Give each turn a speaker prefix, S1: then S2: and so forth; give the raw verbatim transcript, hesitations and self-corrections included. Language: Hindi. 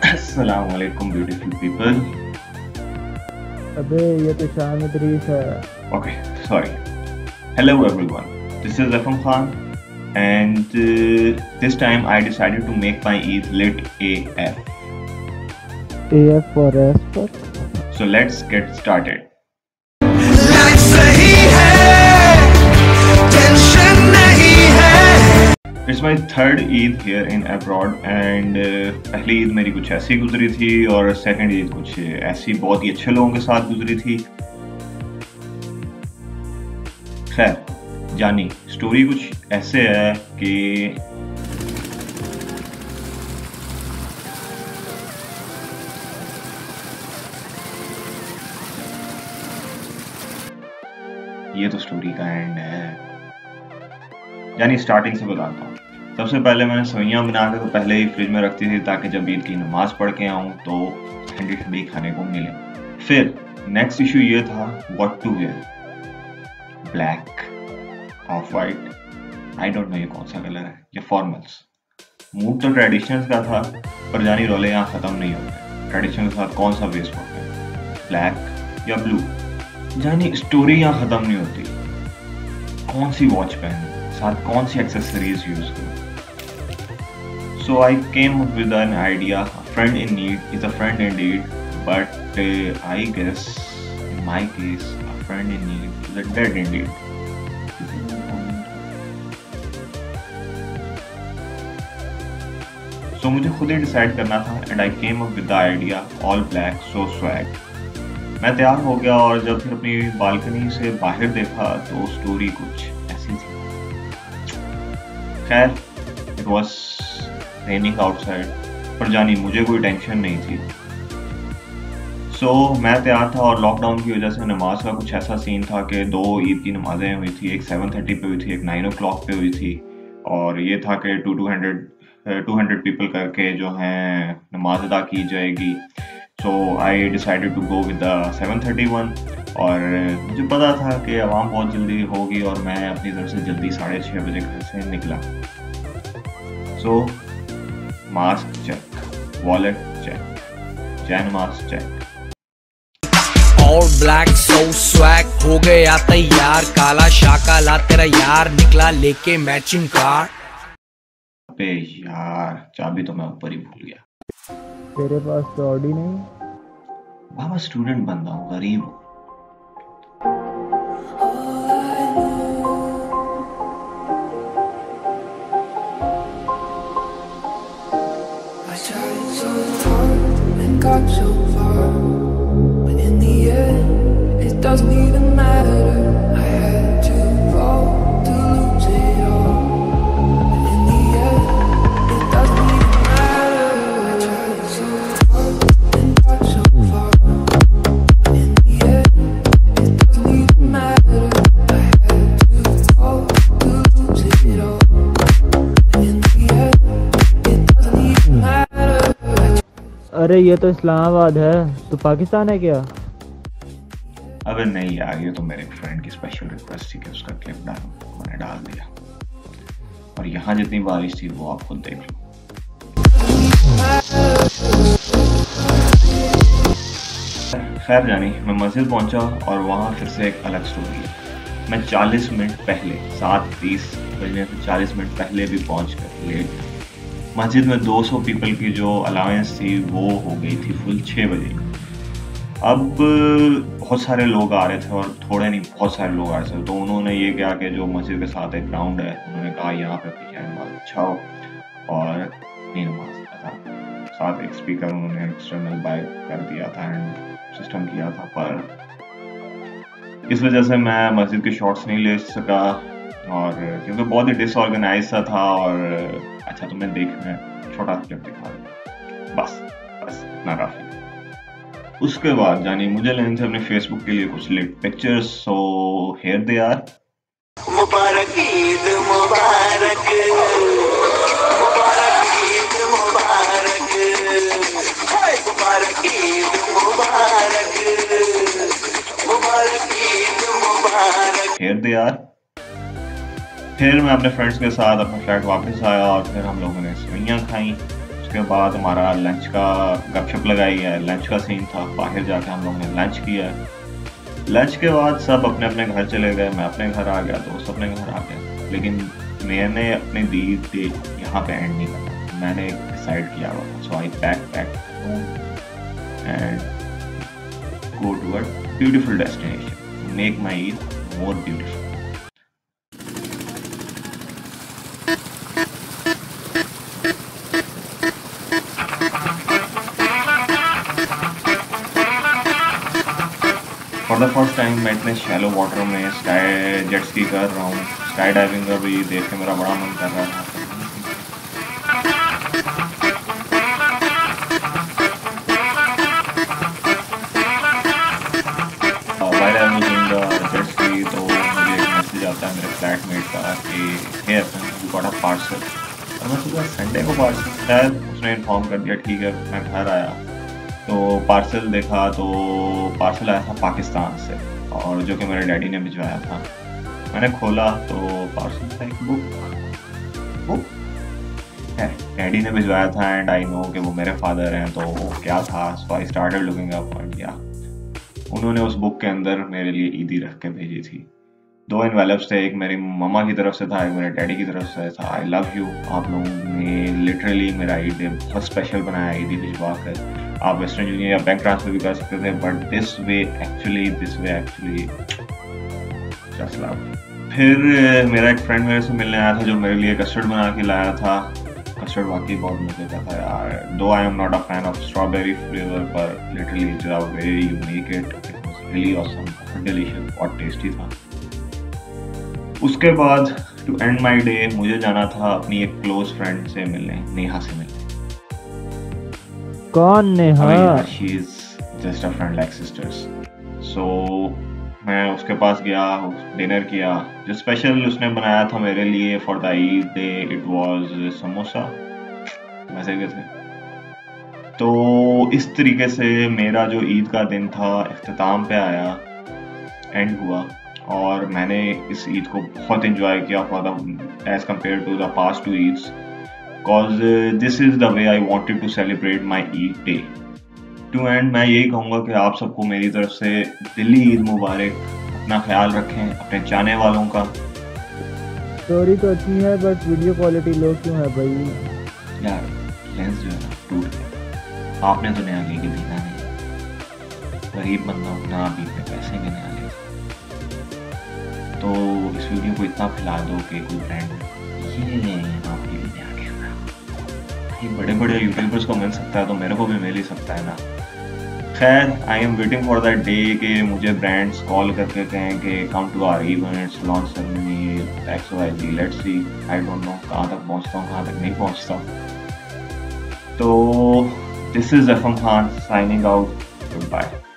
S1: Assalamu alaikum, beautiful people.
S2: अबे ये तो शान इदरीस है।
S1: Okay, sorry. Hello everyone. This is Afam Khan, and uh, this time I decided to make my Eid lit A F.
S2: A F for S for
S1: So let's get started.
S3: Life सही है, टेंशन नहीं है।
S1: It's my third Eid here in abroad, and uh, पहली ईद मेरी कुछ ऐसी गुजरी थी और सेकंड ईद कुछ ऐसी बहुत ही अच्छे लोगों के साथ गुजरी थी। खैर जानी स्टोरी कुछ ऐसे है कि ये तो स्टोरी का एंड है। यानी स्टार्टिंग से बताता हूँ। सबसे पहले मैंने सवैयाँ बना के तो पहले ही फ्रिज में रखती थी ताकि जब ईद की नमाज पढ़ के आऊँ तो ठंडी ठंडी खाने को मिले। फिर नेक्स्ट इशू ये था what to wear. Black, of white, I don't know ये कौन सा कलर है, ये फॉर्मल्स। मूड तो ट्रेडिशनल्स का था पर जानी रोले यहाँ ख़त्म नहीं होते। ट्रेडिशनल के साथ कौन सा वेस्ट कोट है, ब्लैक या ब्लू। जानी स्टोरी यहाँ ख़त्म नहीं होती। कौन सी वॉच पहनूं, साथ कौन सी एक्सेसरीज यूज़ करूँ। So I came up with an idea. A friend in need is a friend indeed, but uh, I guess in my case, a friend in need is a dead indeed. So मुझे खुद ही डिसाइड करना था and I came up with the idea all black so swag. मैं तैयार हो गया और जब फिर अपनी बालकनी से बाहर देखा तो स्टोरी कुछ ऐसी थी। खैर it was raining outside, पर जानी मुझे कोई टेंशन नहीं थी। सो so, मैं तैयार था और लॉकडाउन की वजह से नमाज का कुछ ऐसा सीन था कि दो ईद की नमाजें हुई थी। एक सेवन थर्टी पे हुई थी, एक नाइन ओ क्लॉक पे हुई थी। और ये था कि two two hundred two hundred people करके जो हैं नमाज अदा की जाएगी। So I decided to go with the seven thirty one. और मुझे पता था कि आवाम बहुत जल्दी होगी और मैं अपनी तरफ से जल्दी साढ़े छः बजे घर से निकला। So so, mask check, wallet check, जैन mask check.
S3: All black so swag हो गया तैयार। काला शाकाला तेरा यार निकला लेके मैचिंग कार।
S1: अबे यार चाबी तो मैं ऊपर ही भूल गया।
S2: तेरे पास तो ऑडी नहीं।
S1: बाबा स्टूडेंट बंदा हूँ, गरीब हूँ।
S4: Got so far, but in the end, it doesn't even matter. I had to fall to lose it all, but in the end, it doesn't even matter. I tried so hard and got so far, but in the end, it doesn't even matter. I had to fall to lose it all, but in the end, it doesn't even matter.
S2: अरे ये तो इस्लामाबाद है, तो पाकिस्तान है क्या?
S1: अबे नहीं यार, ये तो मेरे फ्रेंड की स्पेशल रिक्वेस्ट थी कि उसका क्लिप डालूं, मैंने डाल दिया। और यहाँ जितनी बारिश थी वो आप खुद देख लो। खैर जानी मैं मस्जिद पहुंचा और वहाँ फिर से एक अलग स्टोरी है। मैं चालीस मिनट पहले, सात तीस बजने से चालीस मिनट पहले भी पहुँच कर लेट। मस्जिद में दो सौ पीपल की जो अलाउंस थी वो हो गई थी फुल छः बजे। अब बहुत सारे लोग आ रहे थे और थोड़े नहीं बहुत सारे लोग आ रहे थे। तो उन्होंने ये किया कि जो मस्जिद के साथ एक ग्राउंड है, उन्होंने कहा यहाँ पे पीछे नमाज बिछाओ और अपनी नमाज अदा। साथ एक स्पीकर उन्होंने एक्सटर्नल बाय कर दिया था एंड सिस्टम किया था, पर इस वजह से मैं मस्जिद के शॉट्स नहीं ले सका और क्योंकि बहुत ही डिसऑर्गेनाइज सा था। और अच्छा तो मैं देख मैं छोटा क्लिप दिखा दूँ, बस बस इतना काफी। उसके बाद जानी मुझे लेने थे अपने फेसबुक के लिए कुछ lit pictures. So here they are.
S5: मुबारक ईद मुबारक, मुबारक ईद मुबारक, मुबारक ईद मुबारक, मुबारक ईद मुबारक।
S1: Here they are. फिर मैं अपने फ्रेंड्स के साथ अपने फ्लैट वापस आया और फिर हम लोगों ने सेवइयाँ खाई। उसके बाद हमारा लंच का गपशप लगाई है, लंच का सीन था, बाहर जाके हम लोगों ने लंच किया है। लंच के बाद सब अपने अपने घर चले गए, मैं अपने घर आ गया, दोस्त अपने घर आ गया। लेकिन मैंने अपनी ईद डे यहाँ पे एंड नहीं करना, मैंने डिसाइड किया हुआ था। So I pack pack and go to a beautiful destination, make my Eid more beautiful. For the first time मैं इतने शैलो वाटर में स्काई जेट स्की कर रहा हूँ, स्काई डाइविंग का भी देख के मेरा बड़ा मन कर रहा था। While I was doing the jet ski तो मुझे एक मैसेज आता है मेरे फ्लैटमेट का कि hey we got a parcel. और मैं सोचा संडे को पार्सल, शायद उसने इन्फॉर्म कर दिया। ठीक है, मैं घर आया तो पार्सल देखा तो पार्सल आया था पाकिस्तान से, और जो कि मेरे डैडी ने भिजवाया था। मैंने खोला तो पार्सल था एक बुक बुक है, डैडी ने भिजवाया था एंड आई नो कि वो मेरे फादर हैं, तो वो क्या था। So I started looking up and या उन्होंने उस बुक के अंदर मेरे लिए ईदी रख के भेजी थी। दो एनवेलप्स थे, एक मेरी मम्मा की तरफ से था, एक मेरे डैडी की तरफ से था। आई लव यू, आप लोगों ने लिटरली मेरा ईद डे बहुत स्पेशल बनाया ईदी भिजवा कर। आप वेस्टर्न यूनियन या बैंक ट्रांसफर भी कर सकते थे, but this way actually this way actually just love. फिर मेरा एक फ्रेंड मेरे से मिलने आया था जो मेरे लिए कस्टर्ड बना के लाया था। कस्टर्ड वाकई बहुत मजे का था यार। Though I am not a fan of strawberry flavour, पर लिटरली जब way you make it it was really awesome, बहुत डिलीशियस, बहुत टेस्टी था। उसके बाद टू एंड माई डे मुझे जाना था अपनी एक क्लोज फ्रेंड से मिलने, नेहा से मिलने।
S2: कौन Neha?
S1: She is just a friend like sisters. So मैं उसके पास गया, डिनर किया। जो स्पेशल उसने बनाया था मेरे लिए for the Eid day it was samosa, मजे के थे। तो इस तरीके से मेरा जो ईद का दिन था इख्तिताम पे आया, एंड हुआ, और मैंने इस ईद को बहुत इंजॉय किया for the age compare to the past two Eids, because this is the way I wanted to celebrate my Eid day. To end मैं यही कहूँगा कि आप सबको मेरी तरफ से दिल्ली ईद मुबारक। अपना ख्याल रखें, अपने चाहने वालों का।
S2: स्टोरी तो अच्छी है बट वीडियो क्वालिटी लो क्यों है भाई?
S1: यार लेंस जो है ना टूट गया, आपने तो नया लेके देना नहीं, गरीब बंदा ना अभी अपने पैसे के नया ले। तो इस वीडियो को इतना फैला दो कि कोई ब्रांड ये आपके लिए नया कैमरा, ये बड़े बड़े यूट्यूबर्स को मिल सकता है तो मेरे को भी मिल ही सकता है ना। खैर, I am waiting for that day कि मुझे ब्रांड्स कॉल करके कहें कि come to our events, launch ceremony, X Y Z, let's see. I don't know कहाँ तक पहुँचता हूँ, कहाँ तक नहीं पहुँचता। तो this is F M Khan signing out, good bye.